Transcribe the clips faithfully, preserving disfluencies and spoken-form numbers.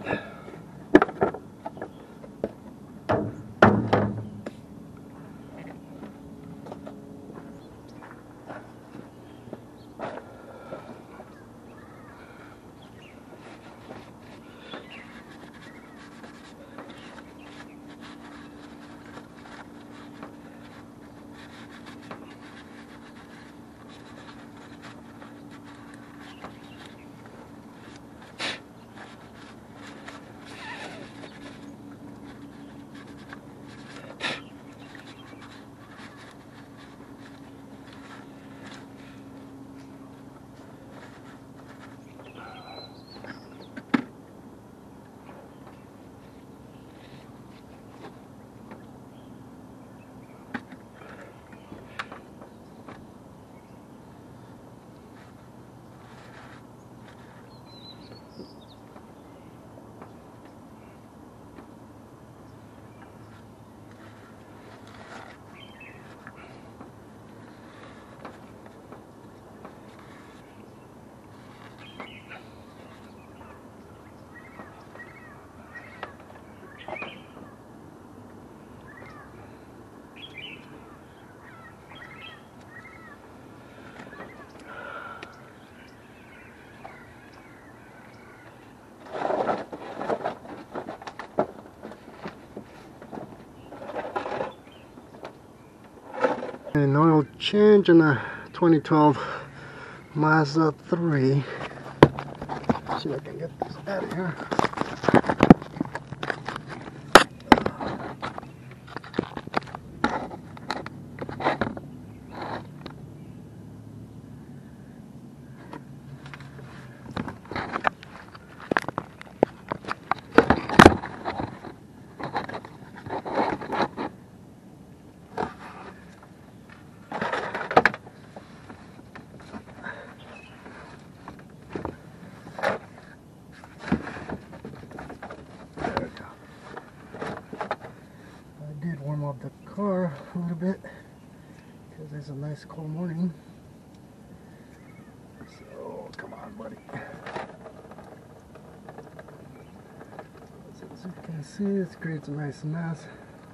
An oil change in a twenty twelve Mazda three. See if I can get this out of here. Warm up the car a little bit because it's a nice cold morning. So come on, buddy. So, as you can see, it creates a nice mess.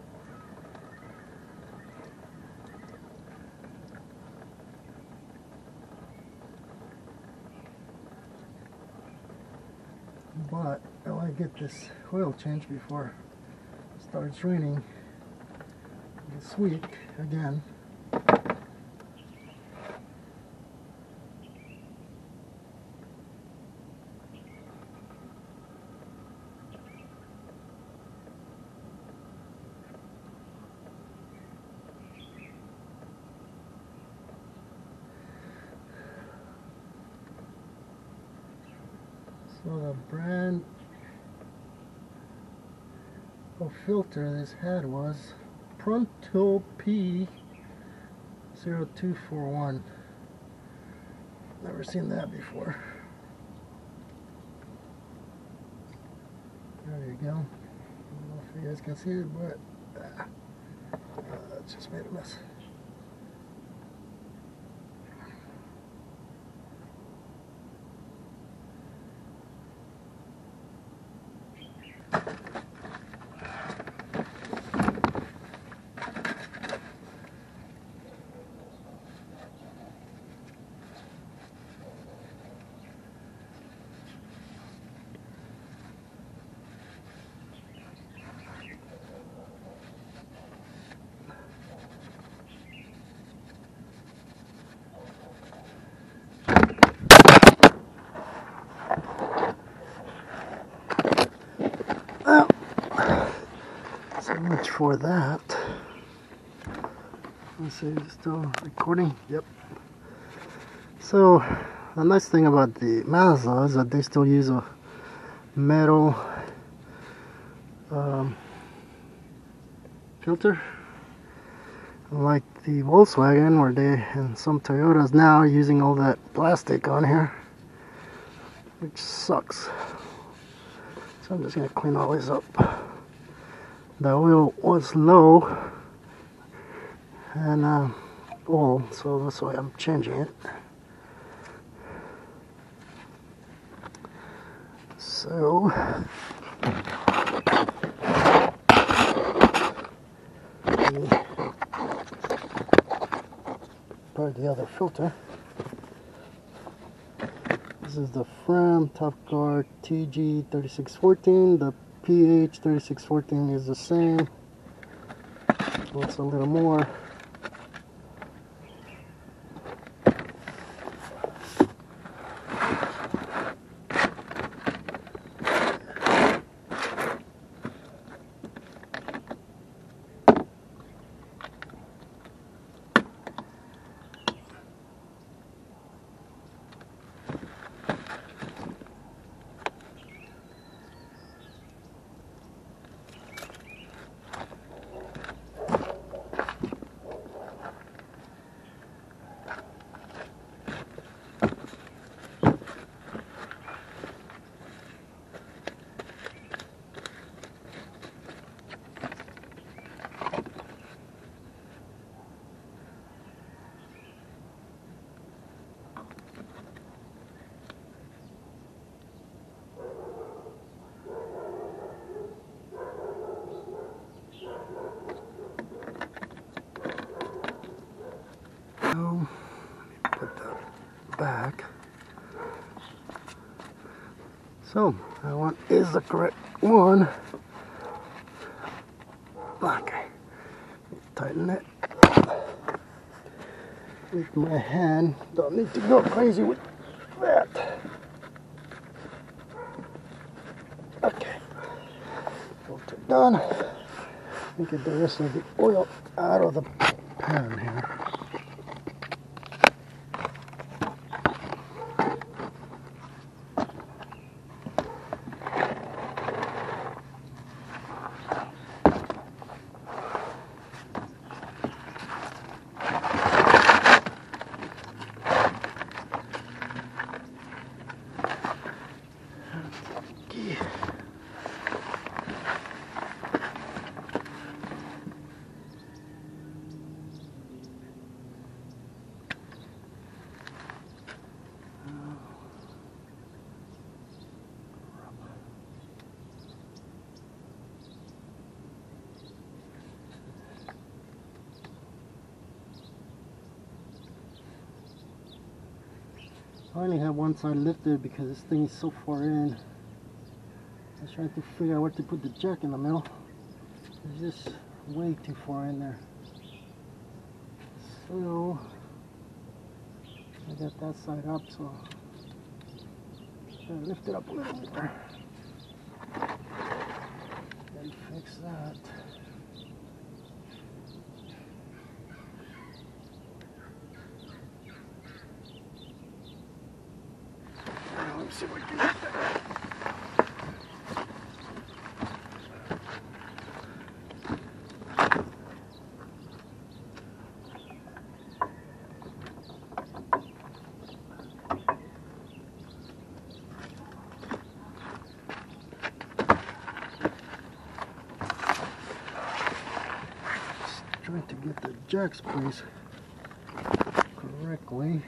But I want to get this oil change before it starts raining this week again. So the brand of filter this had was Pronto P zero two four one. Never seen that before. There you go. I don't know if you guys can see it, but uh, uh, it just made a mess. Well, so much for that. Let's see, is it still recording? Yep. So, the nice thing about the Mazda is that they still use a metal um, filter, unlike the Volkswagen, where they and some Toyotas now are using all that plastic on here, which sucks. So I'm just going to clean all this up. The oil was low and uh, full, so that's why I'm changing it. So Probably the other filter. This is the Fram Top Guard T G thirty-six fourteen. The P H thirty-six fourteen is the same. It's a little more. Put that back. So that one is the correct one. Okay, tighten it with my hand. Don't need to go crazy with that. Okay, filter done. Let me get the rest of the oil out of the pan here. I only have one side lifted because this thing is so far in. I was trying to figure out where to put the jack in the middle. It's just way too far in there. So I got that side up, so I lift it up a little more and fix that. Let's see if we can get that. Just trying to get the jack's place correctly.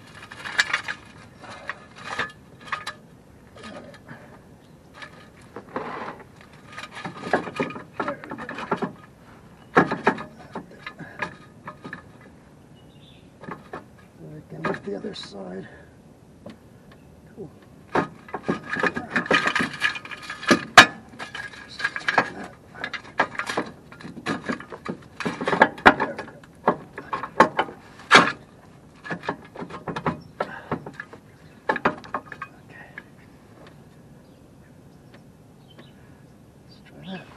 The other side. Cool. Just turn that. There we go. Okay. Let's try that.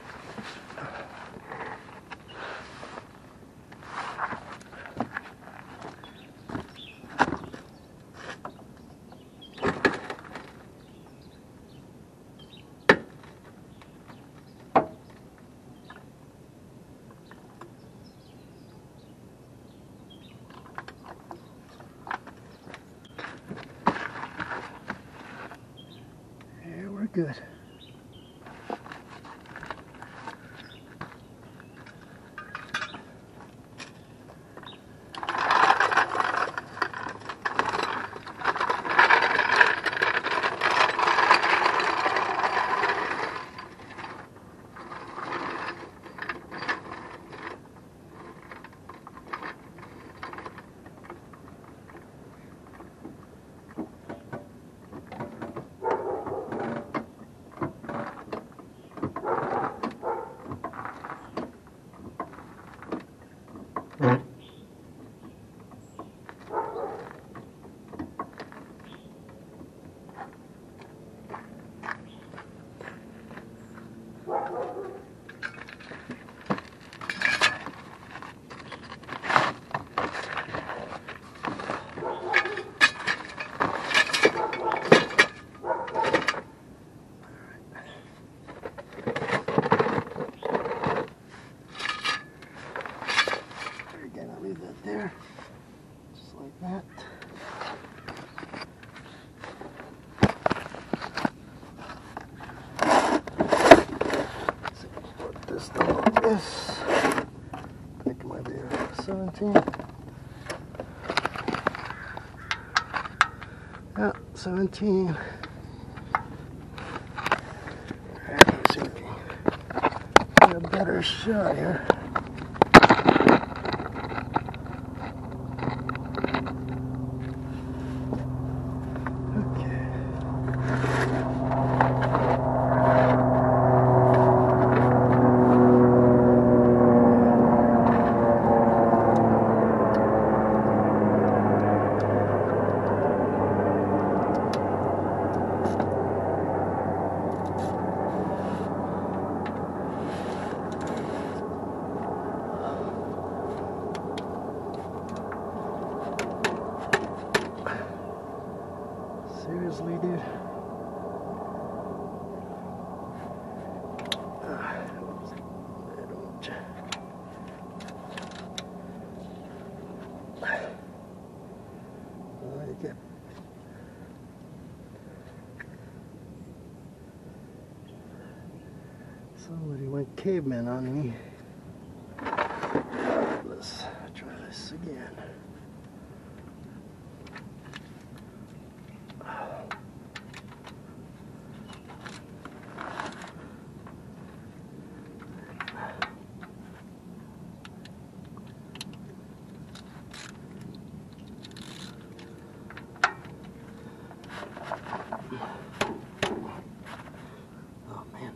Good. just about this. I think it might be a seventeen. Yeah, seventeen. Let's see if we can get a better shot here. Seriously, dude. Uh, get somebody went caveman on me. Let's try this again. Oh man.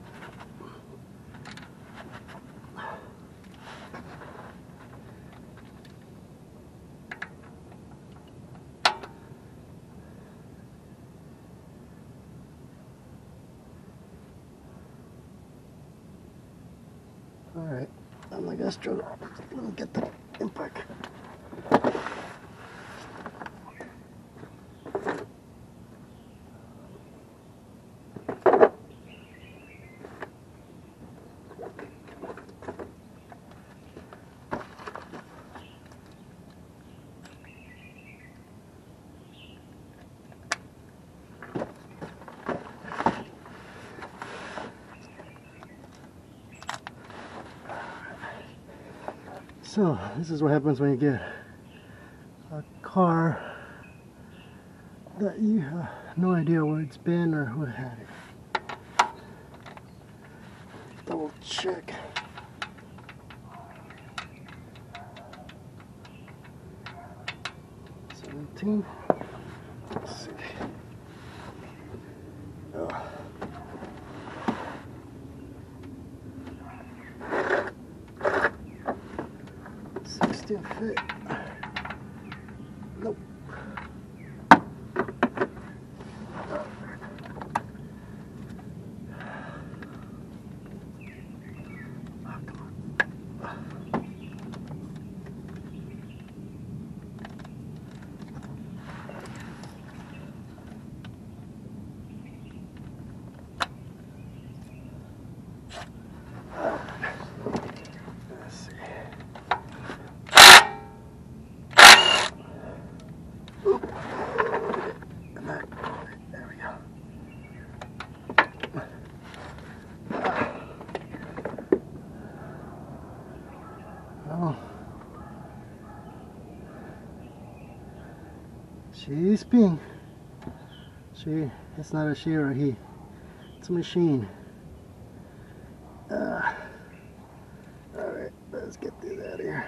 All right, I'm not gonna struggle. Let me get the impact. So, this is what happens when you get a car that you have no idea where it's been or who had it. Double check. seventeen. Let's see. Oh. Still fit. Nope. Oh, come on. Let's see. There we go. Oh. She's being. She. It's not a she or a he. It's a machine. Uh, Alright, let's get this out of here.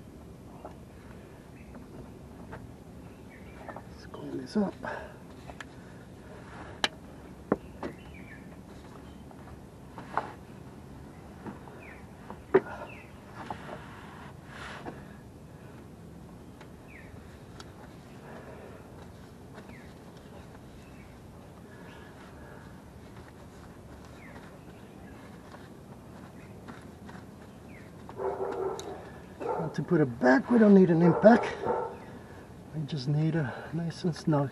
Let's clean this up. To put it back, we don't need an impact. We just need a nice and snug.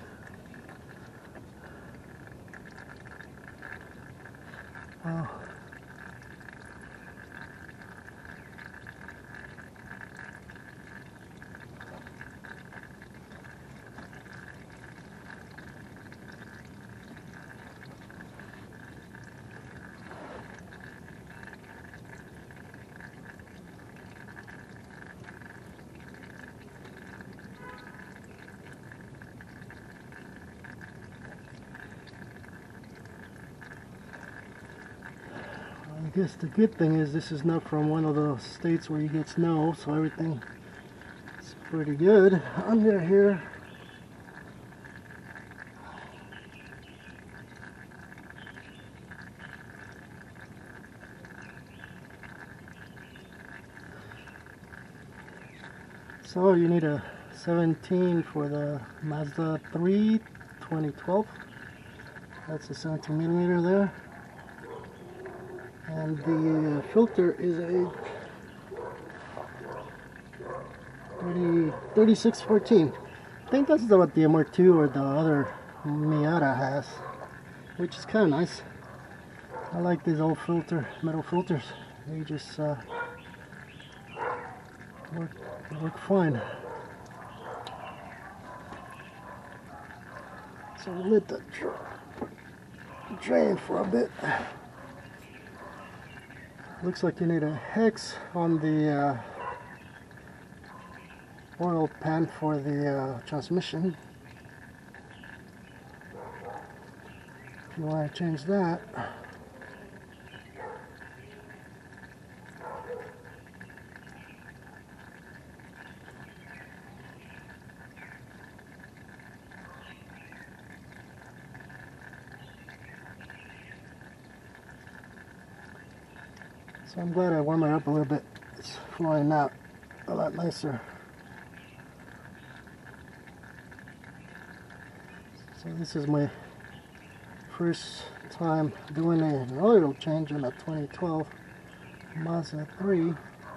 Wow. guess the good thing is this is not from one of the states where you get snow, so everything is pretty good under here. So you need a seventeen for the Mazda three twenty twelve. That's a seventeen millimeter there. And the uh, filter is a thirty-six fourteen. I think that's what the M R two or the other Miata has, which is kind of nice. I like these old filter, metal filters. They just uh, work, work fine. So we'll let that drain for a bit. Looks like you need a hex on the uh, oil pan for the uh, transmission. If you want to change that. So I'm glad I warmed it up a little bit. It's flowing out a lot nicer. So this is my first time doing an oil change on a twenty twelve Mazda three.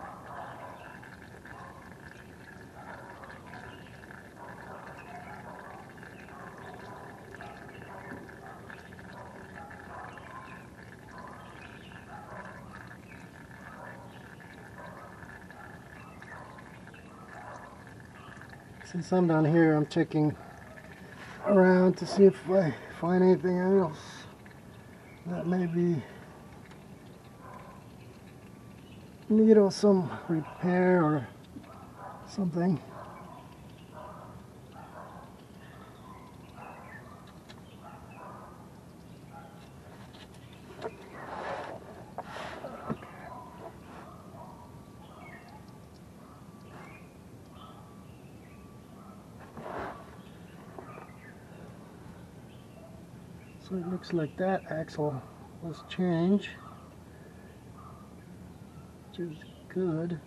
Since I'm down here, I'm checking around to see if I find anything else that may be need of some repair or something. So it looks like that axle was changed, which is good.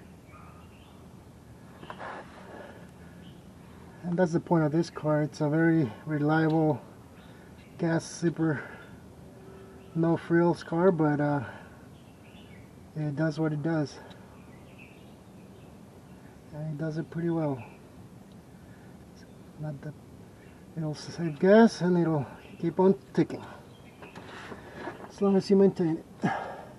And that's the point of this car. It's a very reliable gas zipper, no frills car, but uh, it does what it does. And it does it pretty well. Not that it'll save gas and it'll keep on ticking as long as you maintain it.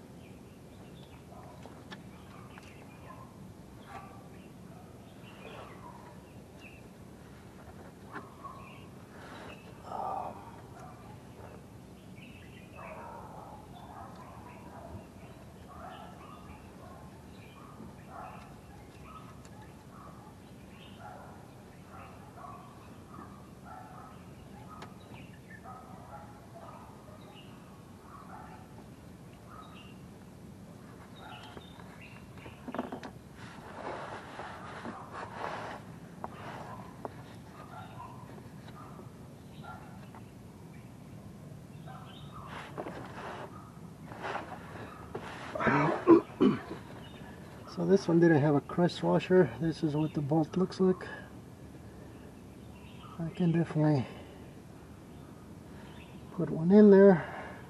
So this one didn't have a crush washer. This is what the bolt looks like. I can definitely put one in there.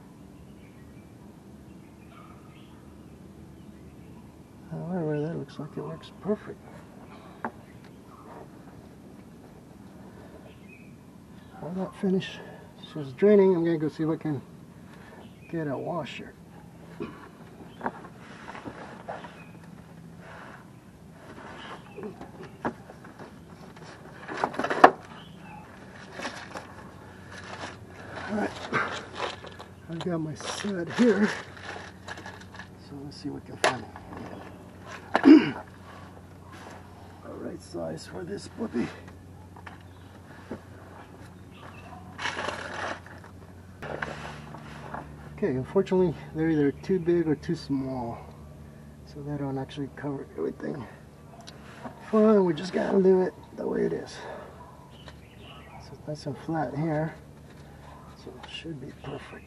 However, that looks like it works perfect. While that finish is just draining, I'm gonna go see if I can get a washer. Alright, I've got my set here, so let's see what we can find. The right size for this puppy. Okay, unfortunately they're either too big or too small, so they don't actually cover everything. Fine, we just gotta do it the way it is. So it's nice and flat here, so it should be perfect.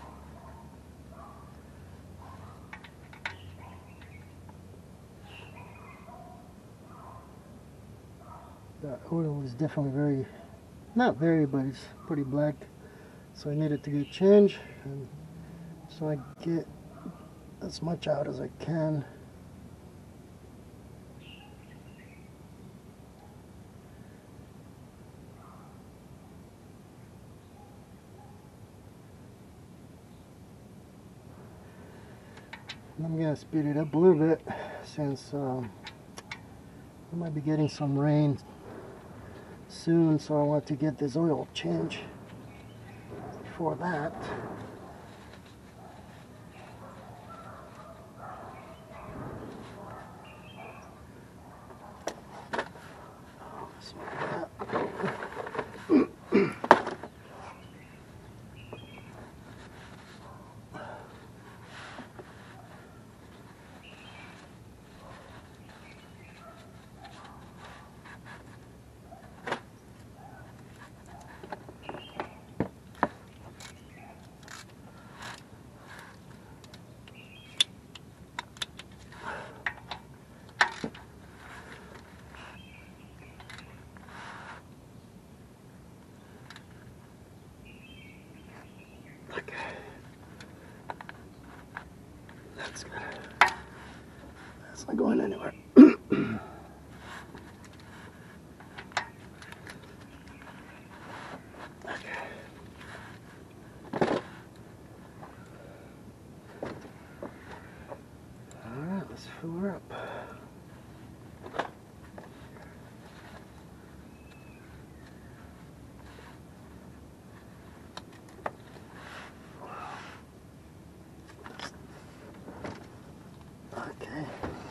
The oil is definitely very, not very, but it's pretty black, so I need it to get changed, and so I get as much out as I can. I'm gonna speed it up a little bit since um, we might be getting some rain soon, so I want to get this oil change before that. Okay, that's good. That's not going anywhere. Alright, let's fill her up. Okay.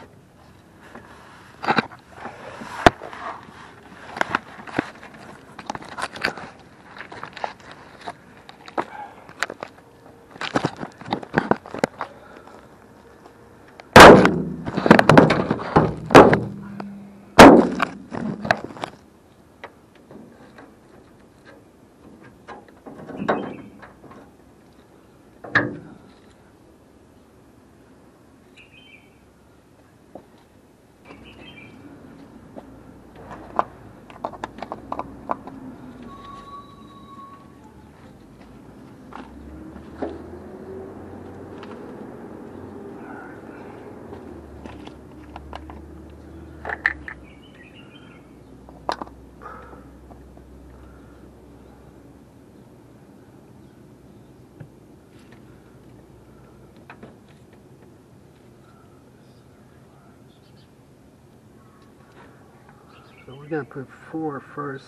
So we're gonna put four first.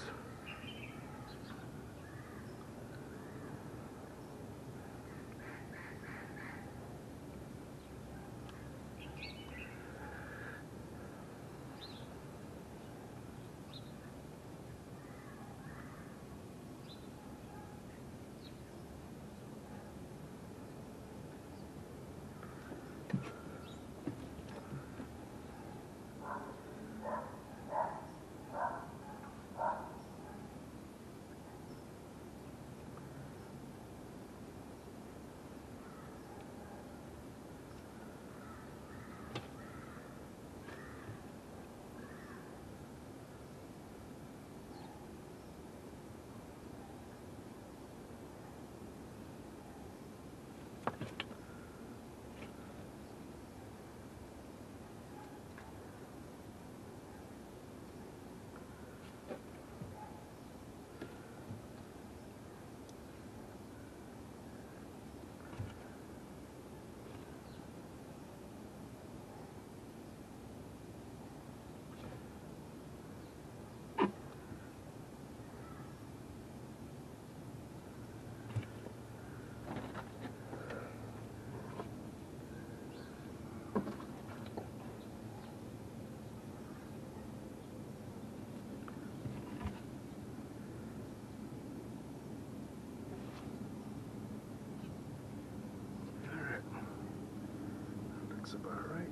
looks about right.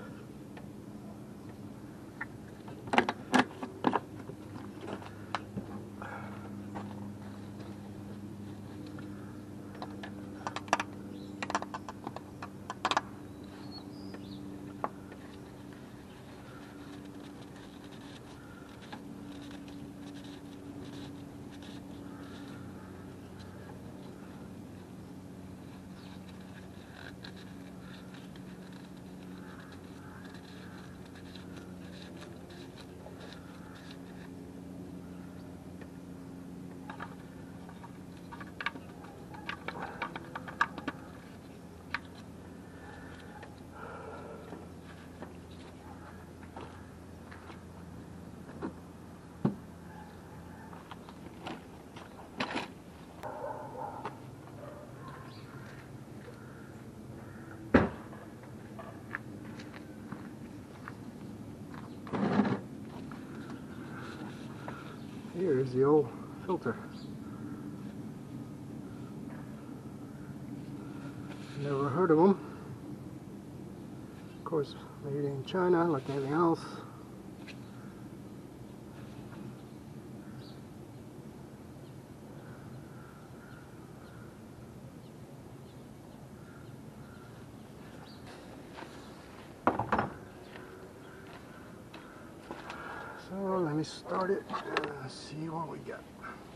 Here's the old filter. Never heard of them. Of course, made in China like anything else. So let me start it and see what we got.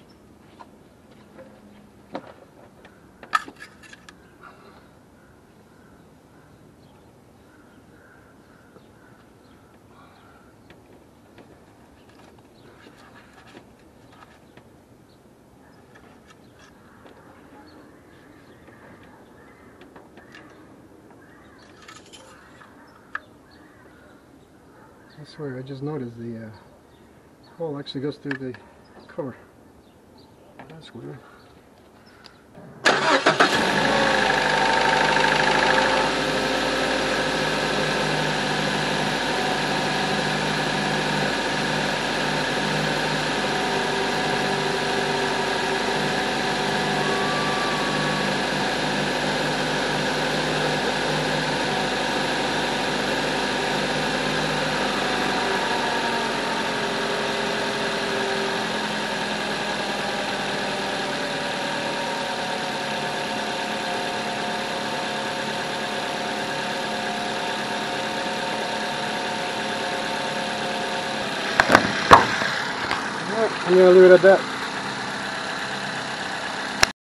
I swear, I just noticed the uh, hole actually goes through the cover. That's weird. I'm gonna leave it at that.